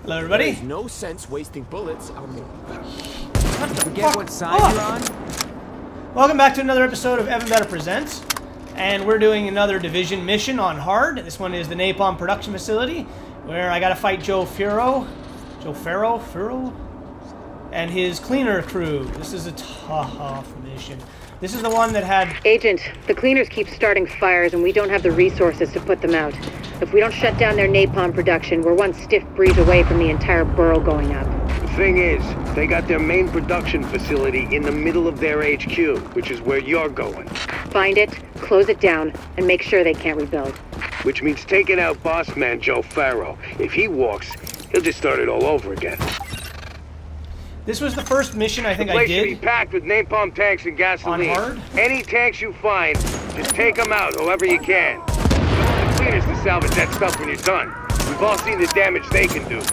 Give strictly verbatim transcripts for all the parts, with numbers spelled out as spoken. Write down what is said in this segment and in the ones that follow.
Hello, everybody. There's no sense wasting bullets on me. Forget what side oh. you're on. Welcome back to another episode of Evan Better Presents, and we're doing another division mission on hard. This one is the Napalm production facility, where I got to fight Joe Ferro, Joe Ferro, Ferro, and his cleaner crew. This is a tough mission. This is the one that had... Agent, the cleaners keep starting fires and we don't have the resources to put them out. If we don't shut down their napalm production, we're one stiff breeze away from the entire borough going up. The thing is, they got their main production facility in the middle of their H Q, which is where you're going. Find it, close it down, and make sure they can't rebuild. Which means taking out boss man Joe Ferro. If he walks, he'll just start it all over again. This was the first mission I think I did. The place should be packed with napalm tanks and gasoline. On hard? Any tanks you find, just take them out however you can. The cleaners to salvage that stuff when you're done. We've all seen the damage they can do.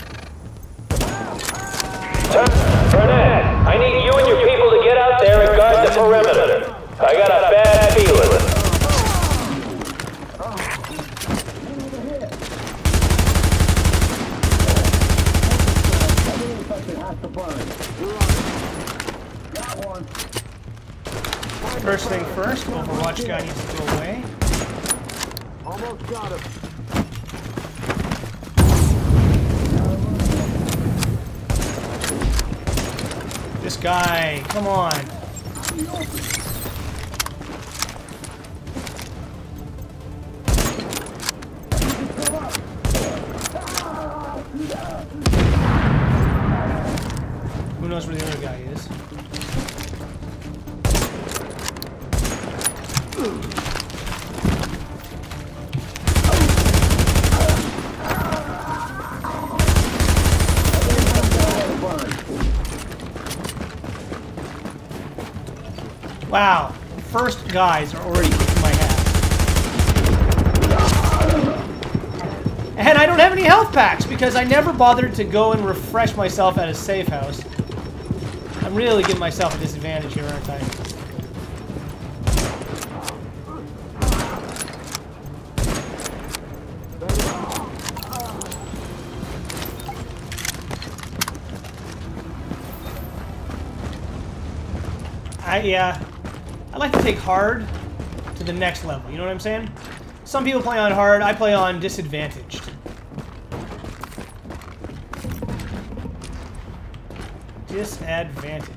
Burnett, I need you and your people to get out there and guard the perimeter. I got a bad feeling. First thing first, Overwatch guy needs to go away. Almost got him. This guy, come on. Who knows where the other guy is? Wow, first guys are already kicking my ass. And I don't have any health packs because I never bothered to go and refresh myself at a safe house. I'm really giving myself a disadvantage here, aren't I? I, yeah. I like to take hard to the next level, you know what I'm saying? Some people play on hard, I play on disadvantaged. Disadvantaged.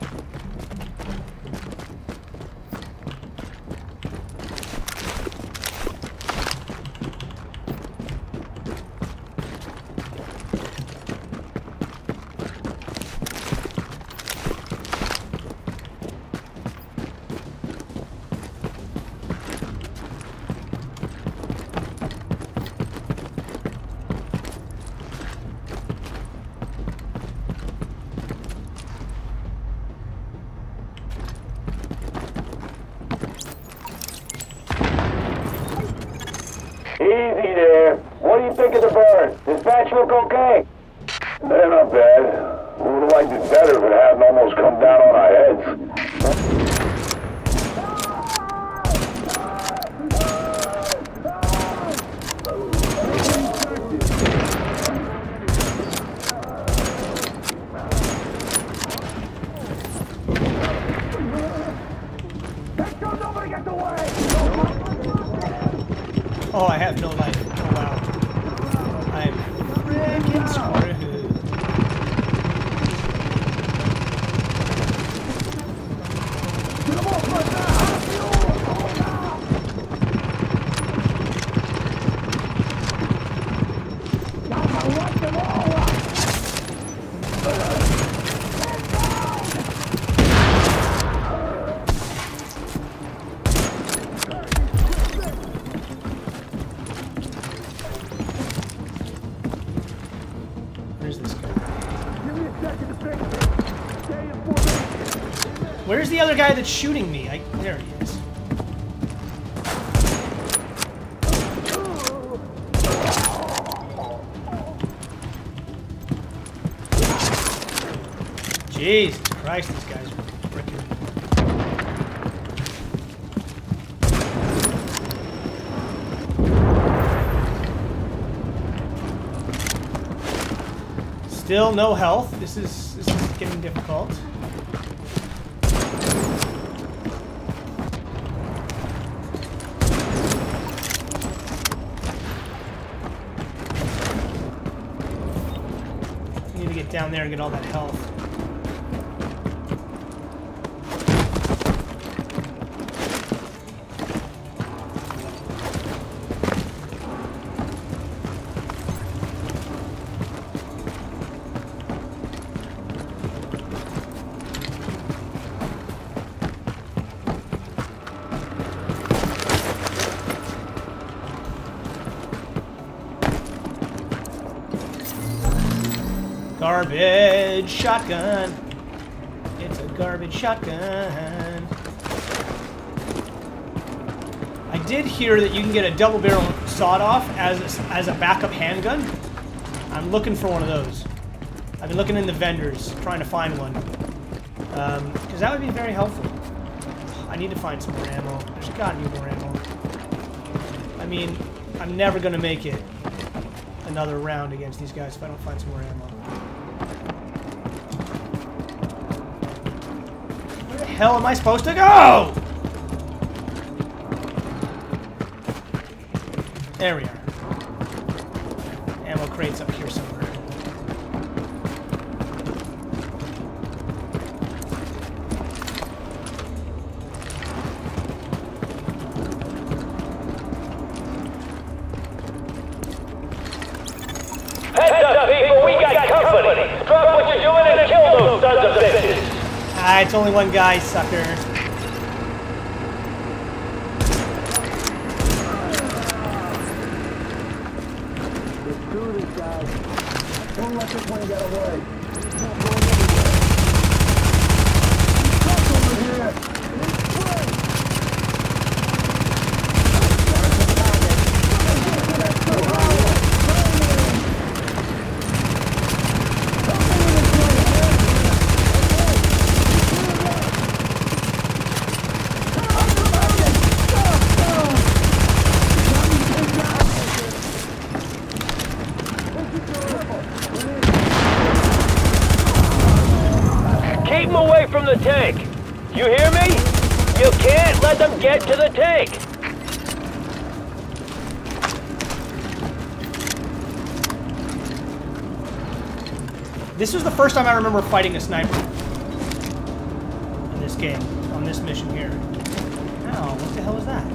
Easy there. What do you think of the bird? Dispatch look okay? They're not bad. We would have liked it better if it hadn't almost come down on our heads. Oh, I have no life. Oh, wow. I'm freaking screwed. Where's this guy? Where's the other guy that's shooting me? I, there he is. Jesus Christ, these guys are freaking... Still no health. This is this is getting difficult. I need to get down there and get all that health. Garbage shotgun. It's a garbage shotgun. I did hear that you can get a double barrel sawed-off as a, as a backup handgun. I'm looking for one of those. I've been looking in the vendors, trying to find one. Um, because that would be very helpful. I need to find some more ammo. There's gotta be more ammo. I mean, I'm never gonna make it another round against these guys if I don't find some more ammo. Where the hell am I supposed to go? There we are. Ammo crates up here somewhere. Heads up, people, we got company. Drop what you're doing and kill those sons of bitches. Ah, it's only one guy, sucker. Don't let this one get away. Keep them away from the tank. You hear me? You can't let them get to the tank. This was the first time I remember fighting a sniper in this game, on this mission here. Ow, what the hell was that?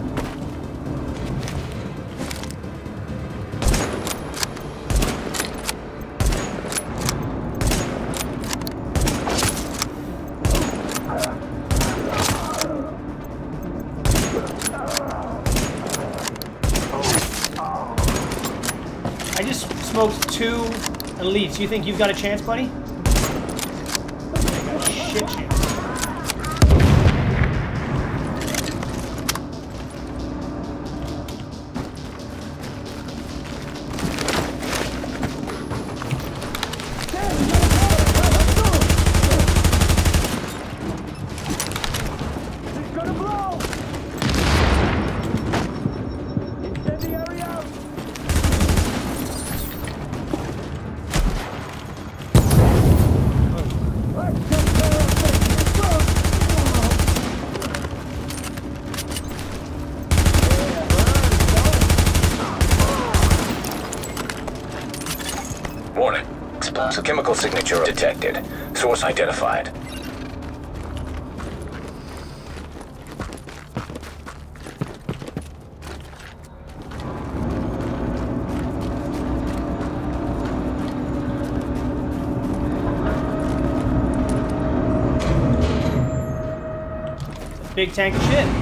I just smoked two elites. You think you've got a chance, buddy? I got a shit chance. Warning. Explosive chemical signature detected. Source identified. Big tank of shit.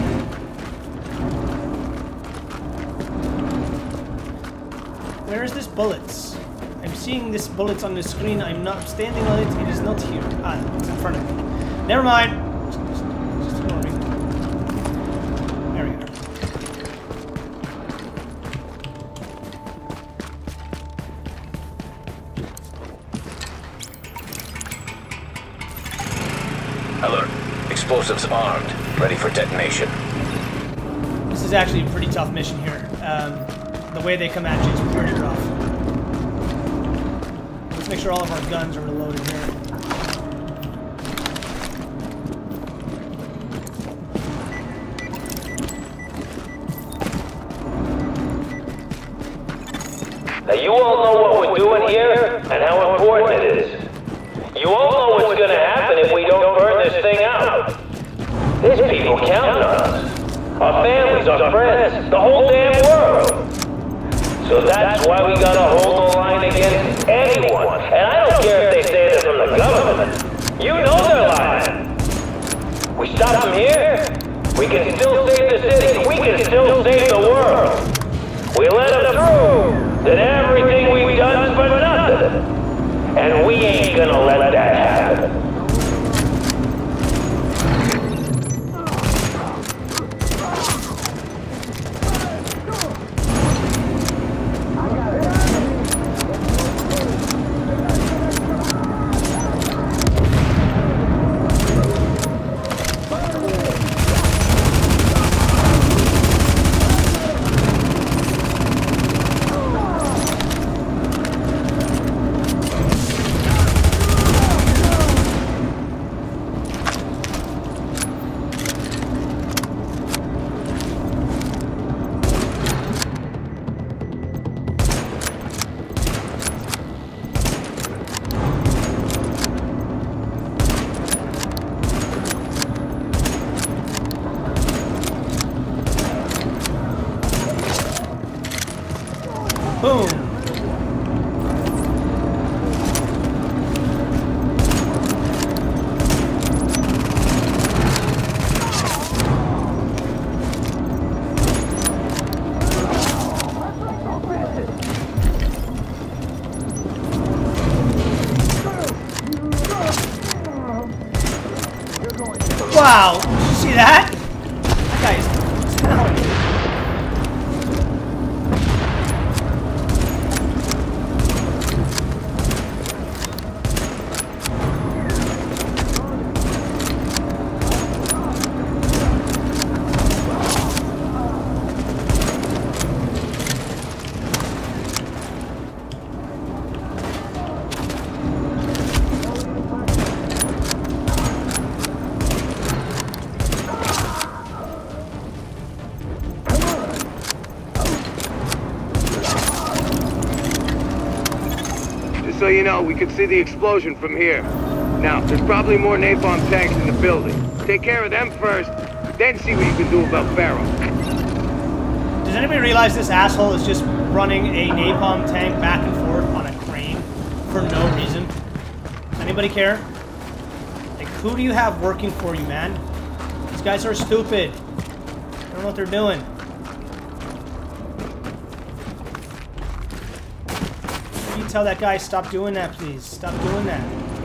Where is this bullets? I'm seeing this bullets on the screen. I'm not standing on it. It is not here. Ah, it's in front of me. Never mind. Just, just, just ignore me. There we go. Alert. Explosives armed. Ready for detonation. This is actually a pretty tough mission here. Um, the way they come at you is pretty rough. Let's make sure all of our guns are reloaded here. Now you all know what we're doing here and how important it is. You all know what's gonna happen if we don't burn this thing out. There's people counting on us. Our families, our friends, the whole damn world. So that's why we gotta hold the line against anyone. And I don't care if they say they're from the government. You know they're lying. We stop them here, we can still save the city. We can still save the world. We let them through. Then everything we've done's for nothing. And we ain't gonna let that happen. Boom! Wow! Did you see that? That guy is talented. So you know, we can see the explosion from here. Now, there's probably more napalm tanks in the building. Take care of them first, then see what you can do about Ferro. Does anybody realize this asshole is just running a napalm tank back and forth on a crane for no reason? Anybody care? Like, who do you have working for you, man? These guys are stupid. I don't know what they're doing. Can you tell that guy stop doing that, please? Stop doing that.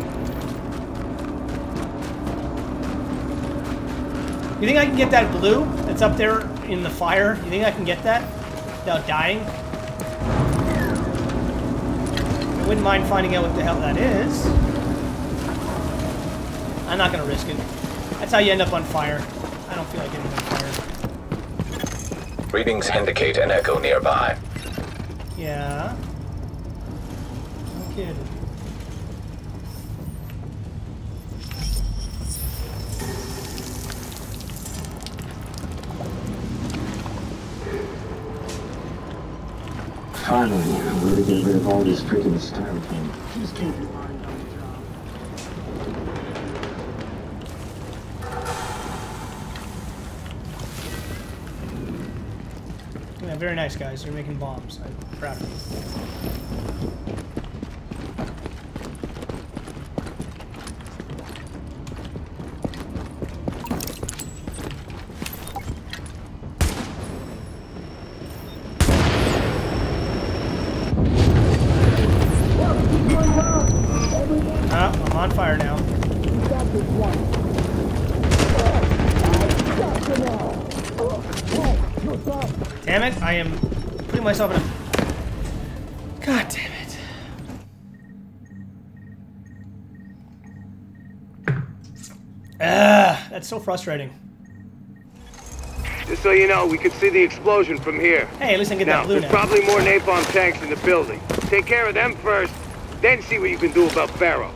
You think I can get that blue that's up there in the fire? You think I can get that without dying? I wouldn't mind finding out what the hell that is. I'm not gonna risk it. That's how you end up on fire. I don't feel like getting on fire. Readings indicate an echo nearby. Yeah. No kidding. Finally, I'm going to get rid of all this freaking styrofoam. Just keep your mind on the job. Yeah, very nice, guys. You're making bombs. I'm proud of you. Oh, I'm on fire now. Damn it, I am putting myself in a... God damn it. Ah, that's so frustrating. Just so you know, we can see the explosion from here. Hey, at least I can get now, that blue there's now. probably more napalm tanks in the building. Take care of them first, Then see what you can do about Ferro.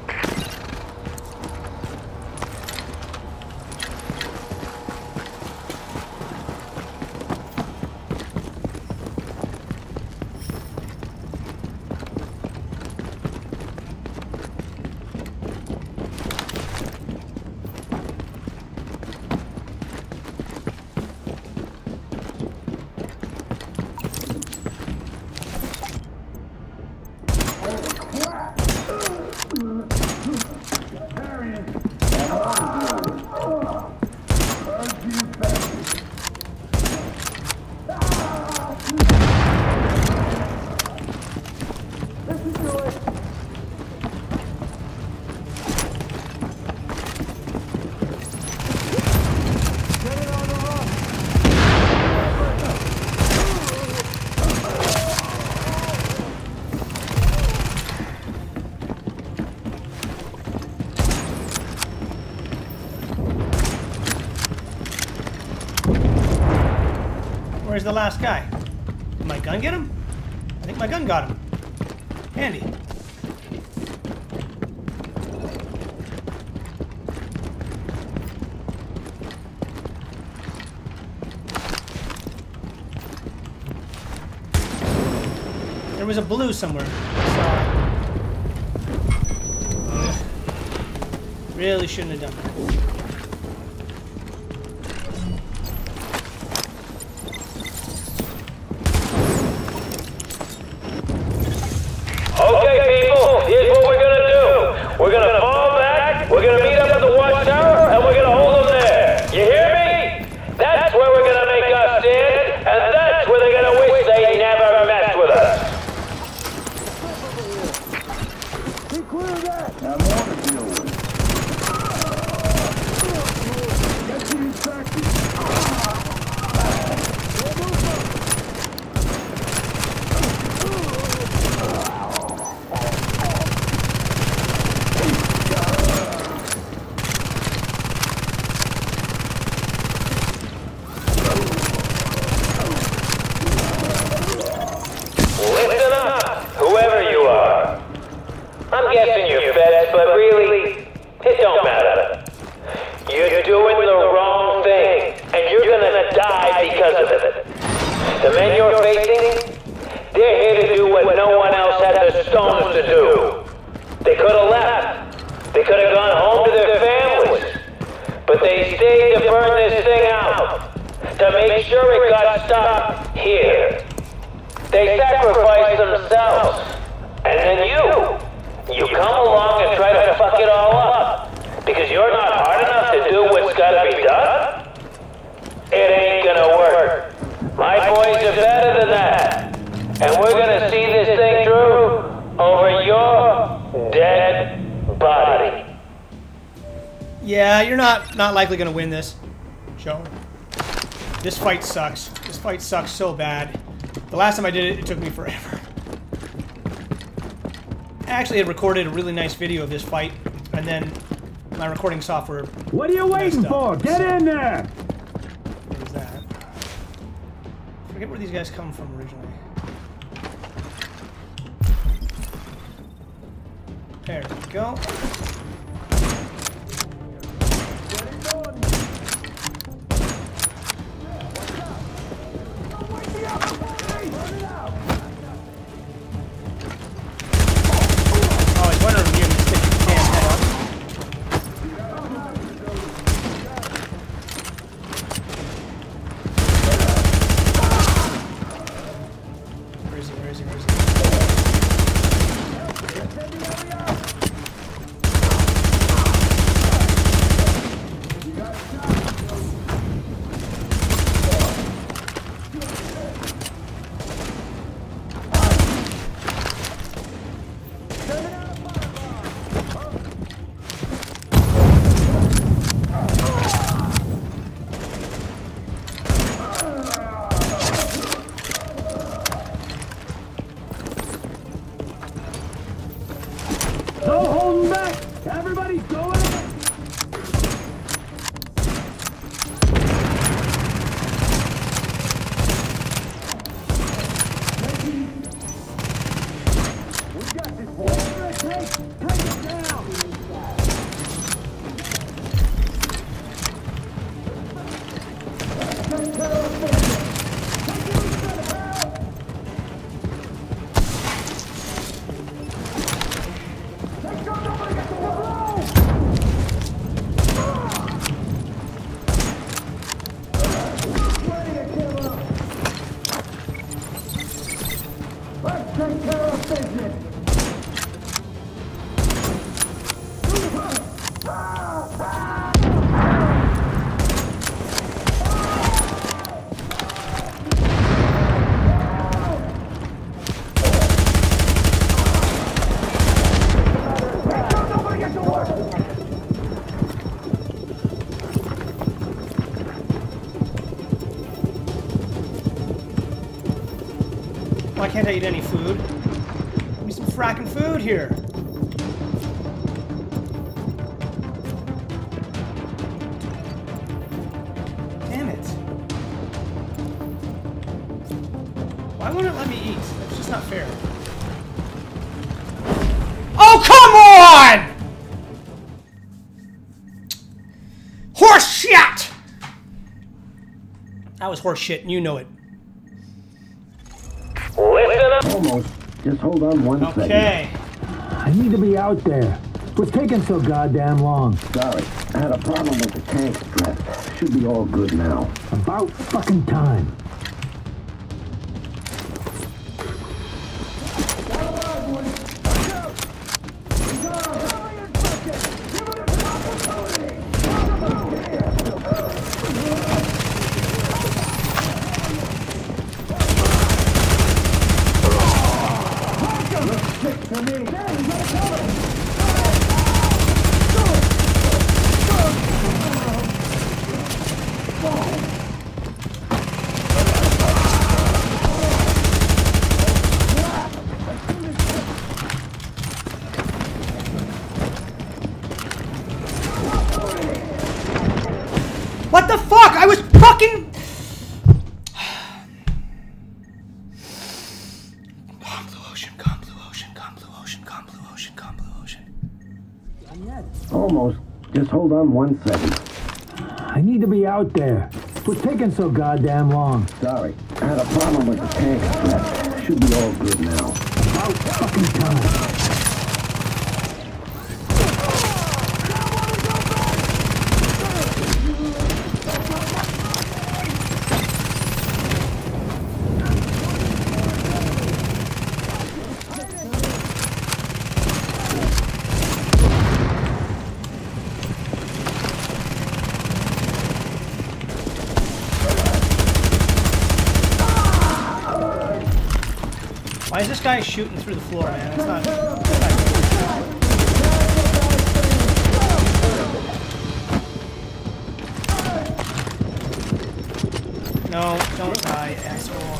Where's the last guy? Did my gun get him? I think my gun got him. Handy. There was a blue somewhere. I saw it. Really shouldn't have done that. Okay, people, here's what we're gonna do. We're gonna fall back, we're gonna meet up at the watchtower, and we're gonna hold them there. You hear me? That's where we're gonna make our stand, and that's where they're gonna wish they never messed with us. Be clear of that! Have more to deal with. Get to these factories. Listen up, whoever you are. I'm guessing you're feds, but really, it don't matter. You're doing the wrong thing, and you're gonna die because of it. The men you're facing, they're here to do what no one else had the stones to do. They could have left. They could have gone home to their families. But they stayed to burn this thing out, to make sure it got stopped here. They sacrificed themselves. And then you, you come along and try to fuck it all up. Because you're not hard enough to do what's gotta be done? It ain't gonna work. My boys are better than that. And we're gonna see this thing through over your dead body. Yeah, you're not not likely gonna win this, Joe. This fight sucks. This fight sucks so bad. The last time I did it, it took me forever. I actually had recorded a really nice video of this fight, and then my recording software. What are you waiting for? Up, Get so. in there! What is that? I forget where these guys come from originally. There we go. Why can't I eat any food? Give me some fracking food here. Damn it. Why won't it let me eat? That's just not fair. Oh, come on! Horse shit! That was horse shit, and you know it. Listen up. Almost. Just hold on one second. Okay. I need to be out there. What's taking so goddamn long? Sorry. I had a problem with the tank strap. Should be all good now. About fucking time. What the fuck? I was fucking... Calm blue ocean, calm blue ocean, calm blue ocean, calm blue ocean, calm blue ocean. Almost. Just hold on one second. I need to be out there. What's taking so goddamn long? Sorry. I had a problem with the tank strap. Should be all good now. About fucking time. Why is this guy shooting through the floor, man? It's not... No, don't die, asshole.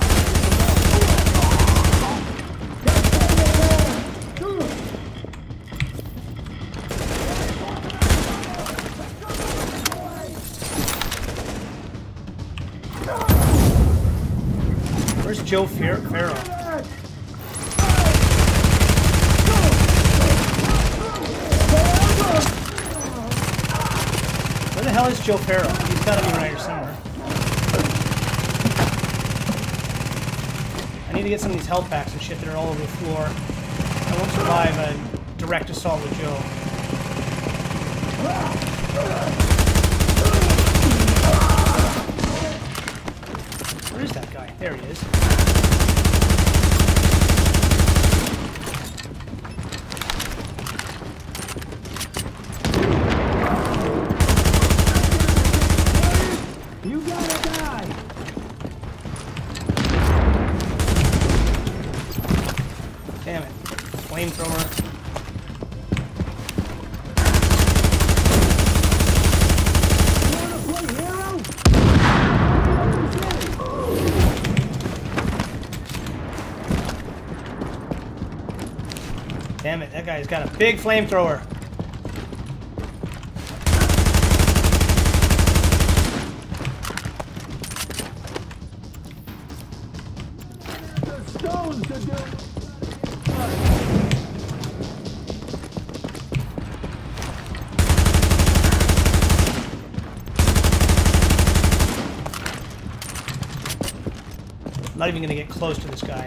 Where's Joe Ferro? Where the hell is Joe Ferro? He's gotta be right here somewhere. I need to get some of these health packs and shit that are all over the floor. I won't survive a direct assault with Joe. Where is that guy? There he is. You gotta die! Damn it. Flamethrower. Damn it, that guy's got a big flamethrower. I'm not even going to get close to this guy.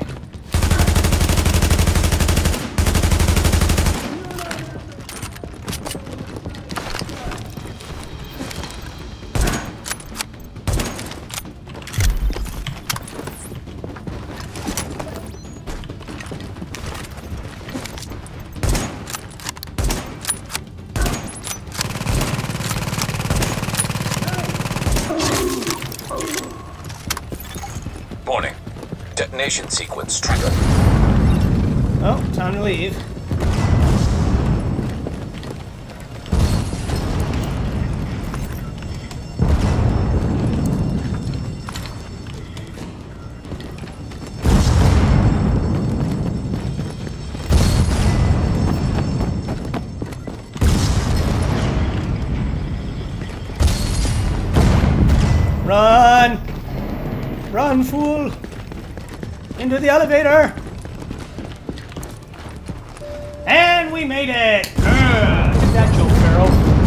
Warning. Detonation sequence triggered. Oh, time to leave. Run! Run, fool! Into the elevator! And we made it! Ugh, look at that, Joe Ferro.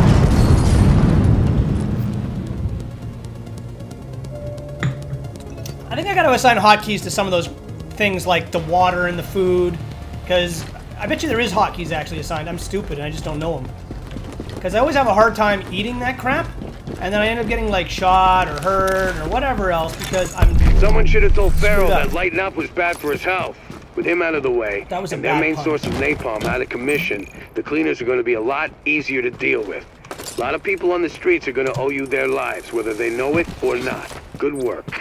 I think I gotta assign hotkeys to some of those things like the water and the food, because I bet you there is hotkeys actually assigned. I'm stupid and I just don't know them. Because I always have a hard time eating that crap, and then I end up getting like shot or hurt or whatever else because I'm... Someone should have told Ferro that lighting up was bad for his health. With him out of the way, That was a and their bad main pun. source of napalm out of commission, the cleaners are going to be a lot easier to deal with. A lot of people on the streets are going to owe you their lives, whether they know it or not. Good work.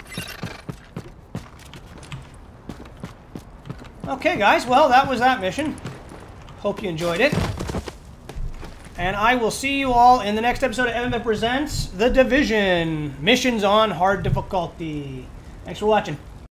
Okay, guys, well, that was that mission. Hope you enjoyed it. And I will see you all in the next episode of Evan Presents The Division. Missions on hard difficulty. Thanks for watching.